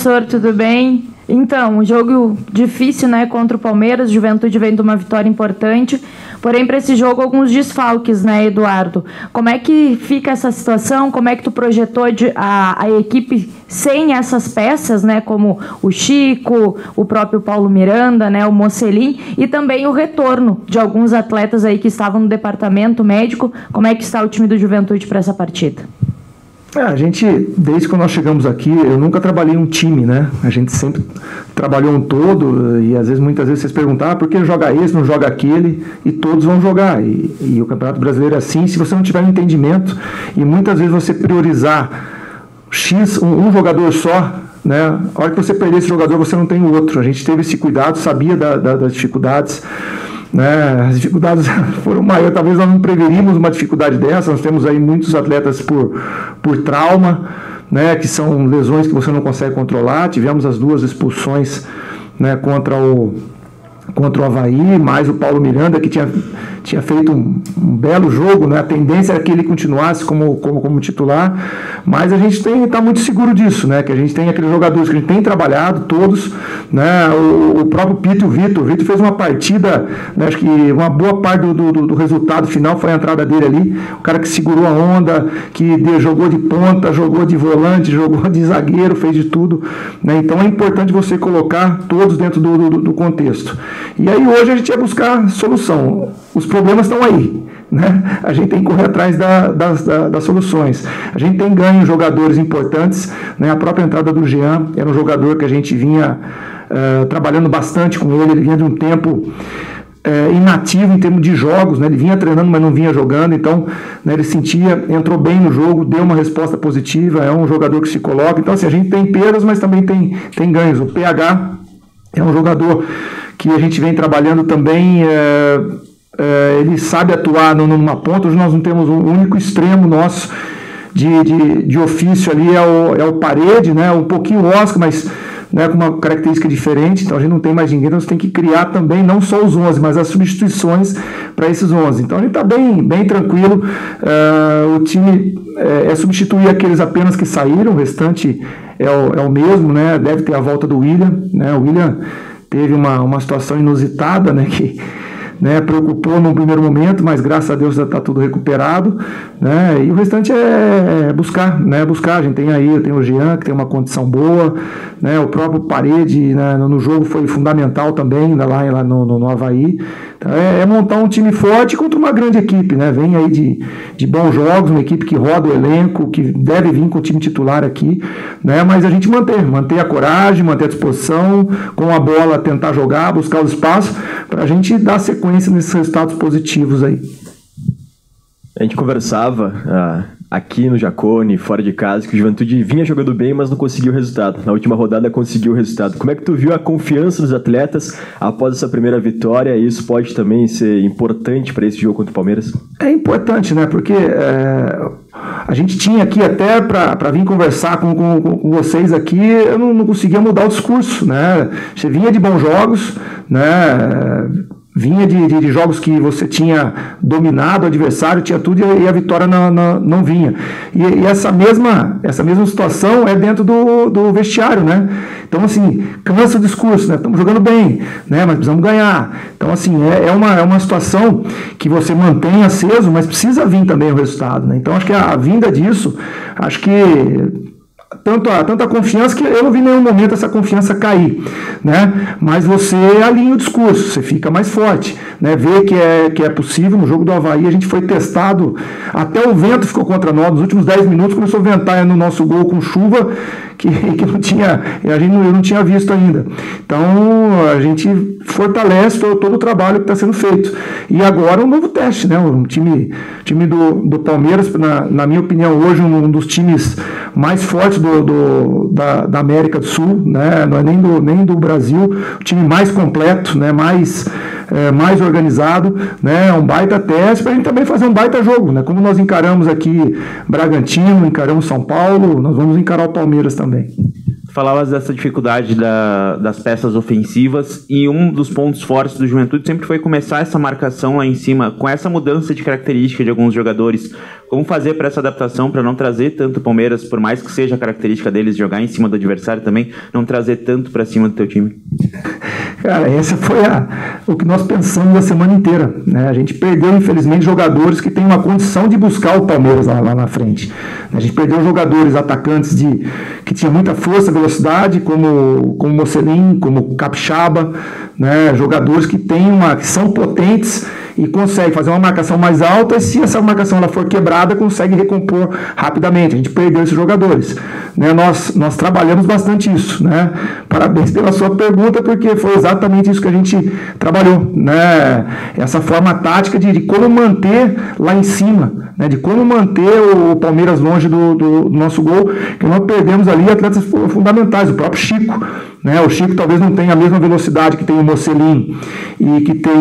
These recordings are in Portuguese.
Professor, tudo bem? Então, um jogo difícil, né, contra o Palmeiras. O Juventude vem de uma vitória importante, porém para esse jogo alguns desfalques, né, Eduardo? Como é que fica essa situação? Como é que tu projetou a equipe sem essas peças, né, como o Chico, o próprio Paulo Miranda, né, o Mocelin, e também o retorno de alguns atletas aí que estavam no departamento médico? Como é que está o time do Juventude para essa partida? A gente, desde que nós chegamos aqui, eu nunca trabalhei em um time, né? A gente sempre trabalhou um todo, e muitas vezes vocês perguntam, por que joga esse, não joga aquele, e todos vão jogar. E o Campeonato Brasileiro é assim, se você não tiver um entendimento, e muitas vezes você priorizar um jogador só, né? A hora que você perder esse jogador, você não tem o outro. A gente teve esse cuidado, sabia das dificuldades, né? As dificuldades foram maiores, talvez nós não preveríamos uma dificuldade dessa. Nós temos aí muitos atletas por trauma, né? Que são lesões que você não consegue controlar. Tivemos as 2 expulsões, né? contra o Avaí, mais o Paulo Miranda, que tinha feito um belo jogo, né? A tendência era que ele continuasse como titular, mas a gente está muito seguro disso, né? Que a gente tem aqueles jogadores que a gente tem trabalhado, todos, né? O próprio Pito e o Vitor fez uma partida, né? Acho que uma boa parte do resultado final foi a entrada dele ali, o cara que segurou a onda, que jogou de ponta, jogou de volante, jogou de zagueiro, fez de tudo, né? Então é importante você colocar todos dentro do contexto. E aí hoje a gente ia buscar solução. Os problemas estão aí, né? A gente tem que correr atrás das soluções. A gente tem ganho jogadores importantes, né? A própria entrada do Jean era um jogador que a gente vinha trabalhando bastante com ele vinha de um tempo inativo em termos de jogos, né? Ele vinha treinando, mas não vinha jogando, então, né, ele entrou bem no jogo, deu uma resposta positiva, é um jogador que se coloca. Então, assim, a gente tem perdas, mas também tem ganhos. O PH é um jogador que a gente vem trabalhando também, ele sabe atuar numa ponta. Hoje nós não temos um único extremo nosso de ofício ali, é o Parede, né? Um pouquinho o Oscar, mas, né, com uma característica diferente. Então a gente não tem mais ninguém, então você tem que criar também não só os 11, mas as substituições para esses 11. Então a gente está bem tranquilo. O time é substituir aqueles apenas que saíram, o restante é o mesmo, né? Deve ter a volta do William, né? O William teve uma situação inusitada, né, que, né, preocupou no primeiro momento, mas graças a Deus já está tudo recuperado, né, e o restante é buscar, né, buscar. A gente tem aí, eu tenho o Jean, que tem uma condição boa, né, o próprio Parede, né, no jogo foi fundamental também, lá no Avaí. Então, é montar um time forte contra uma grande equipe, né, vem aí de bons jogos, uma equipe que roda o elenco, que deve vir com o time titular aqui, né, mas a gente manter a coragem, manter a disposição, com a bola tentar jogar, buscar os espaços, para a gente dar sequência nesses resultados positivos aí. A gente conversava aqui no Jacone, fora de casa, que o Juventude vinha jogando bem, mas não conseguiu o resultado. Na última rodada conseguiu o resultado. Como é que tu viu a confiança dos atletas após essa primeira vitória? E isso pode também ser importante para esse jogo contra o Palmeiras? É importante, né? Porque a gente tinha aqui até para vir conversar com vocês aqui, eu não conseguia mudar o discurso, né? Você vinha de bons jogos, né? Vinha de jogos que você tinha dominado o adversário, tinha tudo, e a vitória não vinha. E essa mesma situação é dentro do vestiário, né? Então, assim, cansa o discurso, né? Estamos jogando bem, né? Mas precisamos ganhar. Então, assim, é uma situação que você mantém aceso, mas precisa vir também o resultado, né? Então, acho que a vinda disso, acho que tanta confiança que eu não vi em nenhum momento essa confiança cair, né? Mas você alinha o discurso, você fica mais forte, né? Vê que é possível. No jogo do Avaí a gente foi testado, até o vento ficou contra nós. Nos últimos 10 minutos começou a ventar no nosso gol com chuva que a gente não tinha visto ainda. Então a gente fortalece todo o trabalho que está sendo feito. E agora um novo teste, né? O time do Palmeiras, na minha opinião, hoje um dos times mais fortes da América do Sul, né? Não é nem do Brasil, o time mais completo, né? mais organizado, né? Um baita teste para a gente também fazer um baita jogo, né? Como nós encaramos aqui Bragantino, encaramos São Paulo, nós vamos encarar o Palmeiras também. Falavas dessa dificuldade das peças ofensivas, e um dos pontos fortes do Juventude sempre foi começar essa marcação lá em cima, com essa mudança de característica de alguns jogadores, Como fazer para essa adaptação, para não trazer tanto o Palmeiras, por mais que seja a característica deles jogar em cima do adversário também, não trazer tanto para cima do teu time? Cara, essa foi o que nós pensamos a semana inteira, né? A gente perdeu, infelizmente, jogadores que têm uma condição de buscar o Palmeiras lá na frente. A gente perdeu jogadores, atacantes que tinham muita força, velocidade, como o Mocelin, como o Capixaba, né? Jogadores que são potentes e conseguem fazer uma marcação mais alta, e se essa marcação ela for quebrada, consegue recompor rapidamente. A gente perdeu esses jogadores, né? Nós trabalhamos bastante isso, né? Parabéns pela sua pergunta, porque foi exatamente isso que a gente trabalhou, né? Essa forma tática de como manter lá em cima, né? De como manter o Palmeiras longe do nosso gol, que nós perdemos ali atletas fundamentais, o próprio Chico, né? O Chico talvez não tenha a mesma velocidade que tem o Mocelin e que tem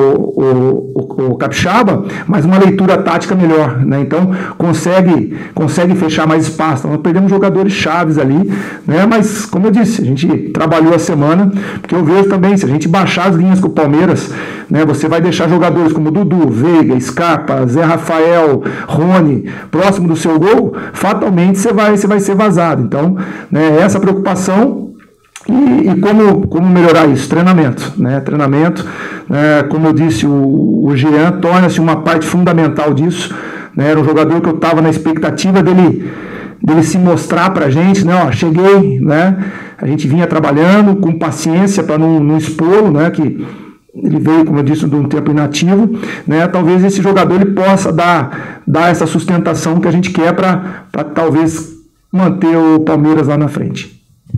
o Capixaba, mas uma leitura tática melhor, né? Então consegue fechar mais espaço. Então, nós perdemos jogadores chaves ali, né? Mas como eu disse, a gente trabalhou a semana, porque eu vejo também, se a gente baixar as linhas com o Palmeiras, né, você vai deixar jogadores como Dudu, Veiga, Scarpa, Zé Rafael, Rony próximo do seu gol, fatalmente você vai ser vazado. Então, né, essa preocupação. E como melhorar isso? Treinamento, né? Treinamento, como eu disse, o Jean torna-se uma parte fundamental disso, né? Era um jogador que eu estava na expectativa dele se mostrar para a gente, né? Ó, cheguei, né? A gente vinha trabalhando com paciência para não expô-lo, né? Que ele veio, como eu disse, de um tempo inativo, né? Talvez esse jogador ele possa dar essa sustentação que a gente quer para talvez manter o Palmeiras lá na frente.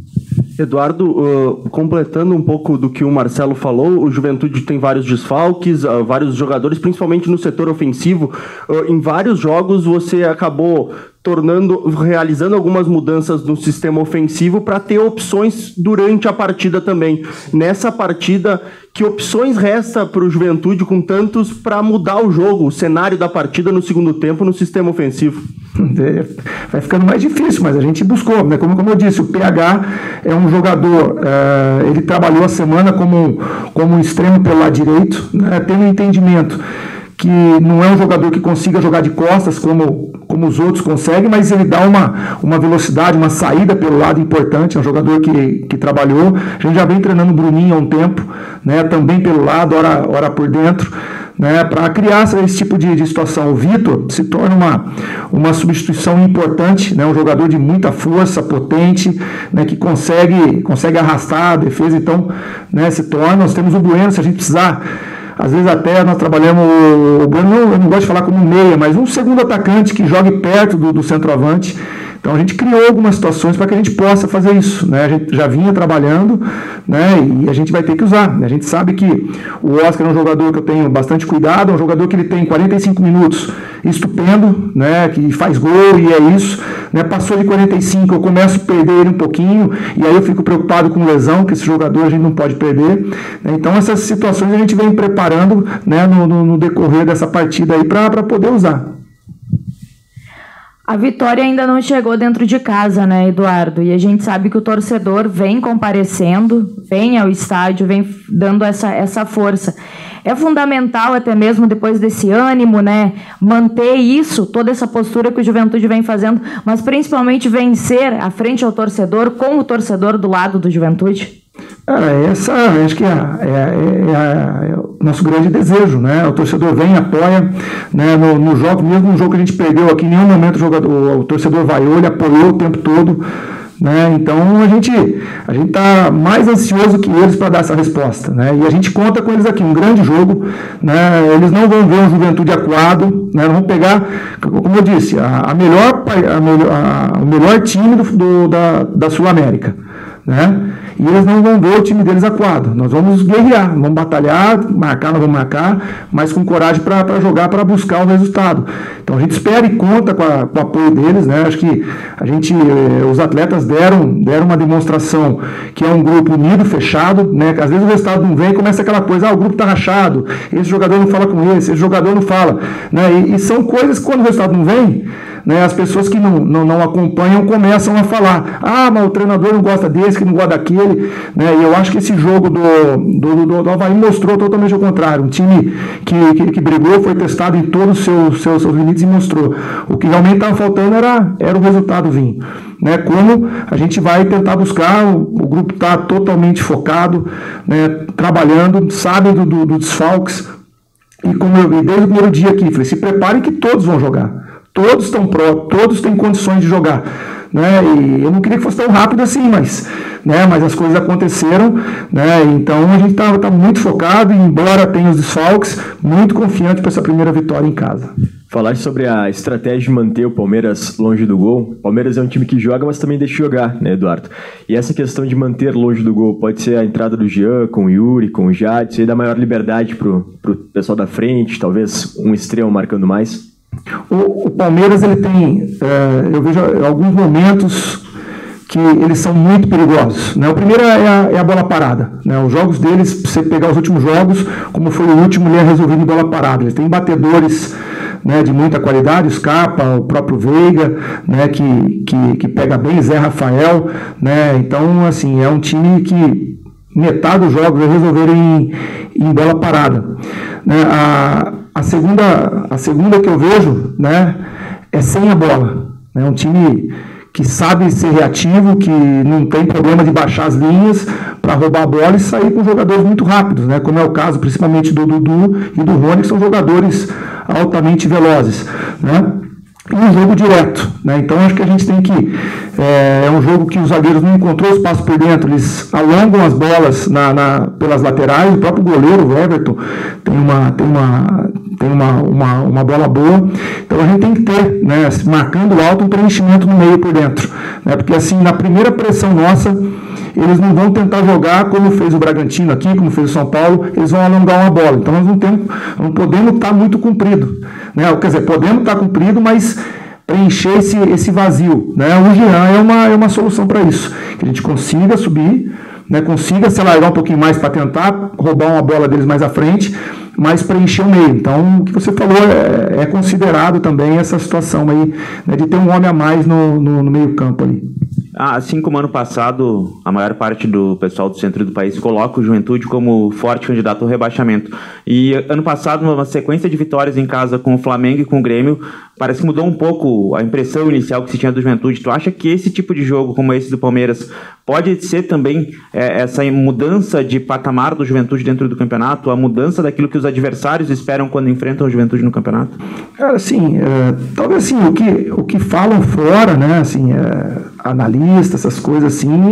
Eduardo, completando um pouco do que o Marcelo falou, o Juventude tem vários desfalques, vários jogadores, principalmente no setor ofensivo. Em vários jogos você acabou realizando algumas mudanças no sistema ofensivo para ter opções durante a partida também. Nessa partida, que opções resta para o Juventude com tantos para mudar o jogo, o cenário da partida no segundo tempo no sistema ofensivo? Vai ficando mais difícil, mas a gente buscou, né? Como eu disse, o PH é um jogador, ele trabalhou a semana como um extremo pelo lado direito, né? Tendo um entendimento que não é um jogador que consiga jogar de costas como os outros conseguem, mas ele dá uma velocidade, uma saída pelo lado importante. É um jogador que trabalhou. A gente já vem treinando o Bruninho há um tempo, né? Também pelo lado, ora por dentro, né? Para criar esse tipo de situação. O Vitor se torna uma substituição importante, né? Um jogador de muita força, potente, né? Que consegue arrastar a defesa. Então, né? Nós temos o Bueno, se a gente precisar. Às vezes até nós trabalhamos o Bueno, eu não gosto de falar como meia, mas um segundo atacante que jogue perto do centroavante. Então a gente criou algumas situações para que a gente possa fazer isso, né? A gente já vinha trabalhando, né? E a gente vai ter que usar. A gente sabe que o Oscar é um jogador que eu tenho bastante cuidado, é um jogador que ele tem 45 minutos estupendo, né? Que faz gol e é isso, né? Passou de 45, eu começo a perder ele um pouquinho e aí eu fico preocupado com lesão, que esse jogador a gente não pode perder, né? Então essas situações a gente vem preparando, né? No decorrer dessa partida aí para poder usar. A vitória ainda não chegou dentro de casa, né, Eduardo? E a gente sabe que o torcedor vem comparecendo, vem ao estádio, vem dando essa força. É fundamental, até mesmo depois desse ânimo, né, manter isso, toda essa postura que o Juventude vem fazendo, mas principalmente vencer à frente ao torcedor, com o torcedor do lado do Juventude? Acho que é o nosso grande desejo, né? O torcedor vem, apoia, né? No jogo, mesmo no jogo que a gente perdeu aqui, em nenhum momento o torcedor vaiou, ele apoiou o tempo todo, né? Então a gente está mais ansioso que eles para dar essa resposta, né? E a gente conta com eles aqui, um grande jogo, né? Eles não vão ver um Juventude acuado, né? Vão pegar, como eu disse, o melhor time da Sul-América, né? E eles não vão ver o time deles acuado. Nós vamos guerrear, vamos batalhar, nós vamos marcar, mas com coragem para jogar, para buscar o resultado. Então a gente espera e conta com o apoio deles, né? Acho que os atletas deram uma demonstração que é um grupo unido, fechado, né? Às vezes o resultado não vem e começa aquela coisa, o grupo está rachado, esse jogador não fala com esse jogador não fala, né? E são coisas que quando o resultado não vem, né, as pessoas que não acompanham começam a falar, mas o treinador não gosta desse, que não gosta daquele, né, e eu acho que esse jogo do Avaí mostrou totalmente o contrário, um time que brigou, foi testado em todos os seus limites e mostrou. O que realmente estava faltando era o resultado vir. Né, como a gente vai tentar buscar, o grupo está totalmente focado, né, trabalhando, sabe do desfalques, e como eu vi desde o primeiro dia aqui, falei, se preparem que todos vão jogar, todos estão pró, todos têm condições de jogar, né, e eu não queria que fosse tão rápido assim, mas as coisas aconteceram, né, então a gente tá muito focado, e embora tenha os desfalques, muito confiante para essa primeira vitória em casa. Falaste sobre a estratégia de manter o Palmeiras longe do gol. O Palmeiras é um time que joga, mas também deixa jogar, né, Eduardo? E essa questão de manter longe do gol pode ser a entrada do Jean, com o Yuri, com o Jadson, e dar maior liberdade pro pessoal da frente, talvez um extremo marcando mais? O Palmeiras, ele tem, eu vejo alguns momentos que eles são muito perigosos, né? O primeiro é a bola parada, né? Os jogos deles, se você pegar os últimos jogos, como foi o último, ele é resolvido em bola parada. Eles têm batedores, né, de muita qualidade, o Scarpa, o próprio Veiga, né, que pega bem, Zé Rafael, né? Então, assim, é um time que metade dos jogos é resolver em bola parada, né? A segunda que eu vejo, né, é sem a bola, né? Um time que sabe ser reativo, que não tem problema de baixar as linhas para roubar a bola e sair com jogadores muito rápidos, né? Como é o caso principalmente do Dudu e do Rony, que são jogadores altamente velozes, né? E um jogo direto, né? Então acho que a gente tem que, é um jogo que os zagueiros não encontrou espaço por dentro, eles alongam as bolas pelas laterais, o próprio goleiro, o Everton, tem uma bola boa, então a gente tem que ter, né, marcando alto, um preenchimento no meio por dentro, né? Porque assim, na primeira pressão nossa, eles não vão tentar jogar como fez o Bragantino aqui, como fez o São Paulo, eles vão alongar uma bola, então nós não podemos estar muito comprido, né? Quer dizer, podemos estar comprido, mas preencher esse vazio, né? O Jean é uma solução para isso, que a gente consiga subir, né, consiga se alargar um pouquinho mais para tentar roubar uma bola deles mais à frente, mas preencher o meio. Então, o que você falou é considerado também essa situação aí, né, de ter um homem a mais no meio campo ali. Assim como ano passado, a maior parte do pessoal do centro do país coloca o Juventude como forte candidato ao rebaixamento. E ano passado, uma sequência de vitórias em casa com o Flamengo e com o Grêmio, parece que mudou um pouco a impressão inicial que se tinha do Juventude. Tu acha que esse tipo de jogo, como esse do Palmeiras, pode ser também essa mudança de patamar do Juventude dentro do campeonato, a mudança daquilo que os adversários esperam quando enfrentam o Juventude no campeonato? Cara, assim, talvez assim, o que falam fora, né, assim, analistas, essas coisas assim,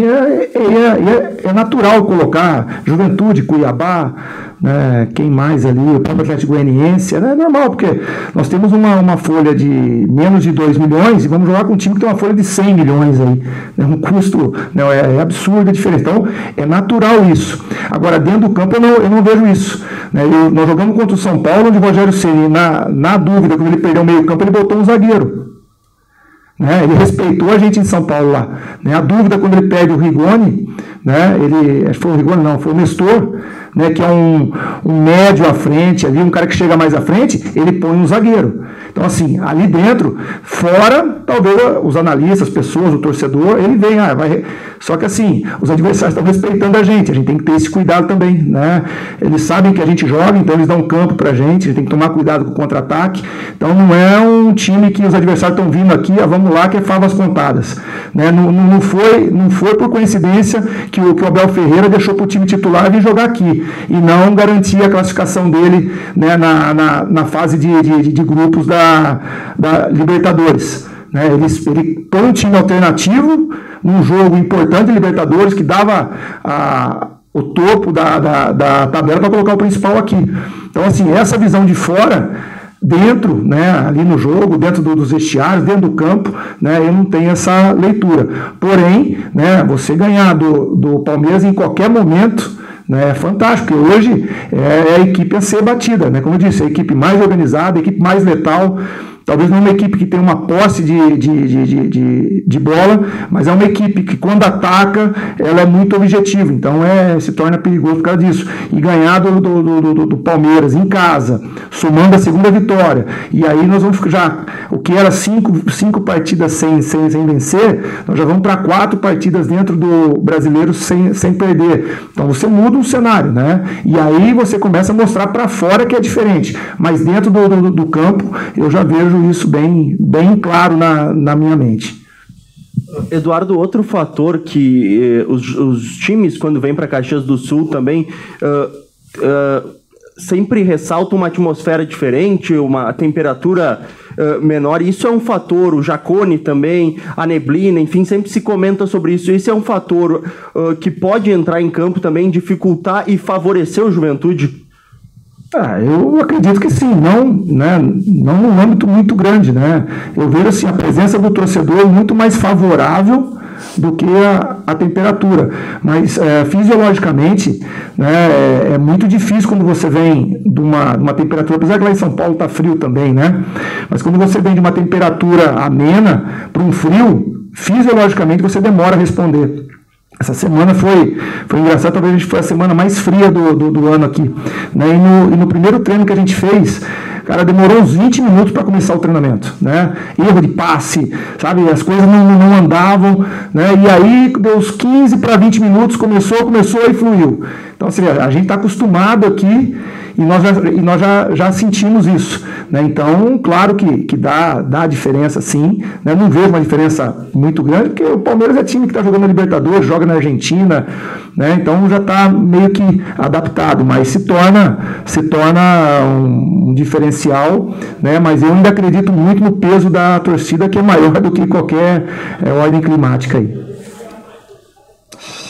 é natural colocar Juventude, Cuiabá, né, quem mais ali, o próprio Atlético Goianiense, é normal, porque nós temos uma folha de menos de 2 milhões e vamos jogar com um time que tem uma folha de 100 milhões aí, né, um custo, né, é absurdo a diferença, então é natural isso. Agora, dentro do campo eu não vejo isso, né? Nós jogamos contra o São Paulo, onde o Rogério Ceni, na dúvida, quando ele perdeu o meio campo, ele botou um zagueiro, né? Ele respeitou a gente em São Paulo lá, né? A dúvida, quando ele perde o Rigoni, né? Acho que foi o Rigoni, não, foi o Nestor, né? Que é um médio à frente ali, um cara que chega mais à frente, ele põe um zagueiro. Então, assim, ali dentro, fora, talvez os analistas, as pessoas, o torcedor, ele vem, só que assim, os adversários estão respeitando a gente tem que ter esse cuidado também, né? Eles sabem que a gente joga, então eles dão campo pra gente tem que tomar cuidado com o contra-ataque, então não é um time que os adversários estão vindo aqui, vamos lá, que é favas contadas, né? Não foi por coincidência que o Abel Ferreira deixou pro time titular vir jogar aqui, e não garantir a classificação dele, né, na fase de grupos da Libertadores, né? Ele põe um time alternativo num jogo importante de Libertadores que dava o topo da tabela para colocar o principal aqui. Então, assim, essa visão de fora, dentro, né, ali no jogo, dentro dos vestiários, dentro do campo, né, eu não tenho essa leitura. Porém, né, você ganhar do Palmeiras em qualquer momento, né, é fantástico, porque hoje é a equipe a ser batida, né? Como eu disse, a equipe mais organizada, a equipe mais letal, Talvez não é uma equipe que tem uma posse de bola, mas é uma equipe que quando ataca, ela é muito objetiva, então se torna perigoso por causa disso. E ganhar do Palmeiras em casa, somando a segunda vitória, e aí nós vamos o que era cinco partidas sem vencer, nós já vamos para 4 partidas dentro do Brasileiro sem perder. Então você muda um cenário, né? E aí você começa a mostrar para fora que é diferente, mas dentro do campo eu já vejo isso bem claro na minha mente. Eduardo, outro fator que os times, quando vêm para Caxias do Sul também, sempre ressaltam uma atmosfera diferente, uma temperatura menor. Isso é um fator, o Jacone também, a neblina, enfim, sempre se comenta sobre isso. Esse é um fator que pode entrar em campo também, dificultar e favorecer o Juventude? Eu acredito que sim, não num âmbito muito grande, né? Eu vejo assim, a presença do torcedor muito mais favorável do que a temperatura, mas fisiologicamente, né, é muito difícil quando você vem de uma temperatura, apesar que lá em São Paulo está frio também, né? Mas quando você vem de uma temperatura amena para um frio, fisiologicamente você demora a responder. Essa semana foi engraçado, talvez a gente foi a semana mais fria do ano aqui, né? E no primeiro treino que a gente fez, cara, demorou uns 20 minutos para começar o treinamento, né? Erro de passe, sabe? As coisas não andavam, né? E aí deu uns 15 para 20 minutos, começou e fluiu. Então, assim, a gente está acostumado aqui e nós já sentimos isso, né? Então, claro que dá diferença, sim, né? Não vejo uma diferença muito grande, porque o Palmeiras é time que está jogando na Libertadores, joga na Argentina, né? Então já está meio que adaptado, mas se torna um diferencial, né? Mas eu ainda acredito muito no peso da torcida, que é maior do que qualquer ordem climática aí.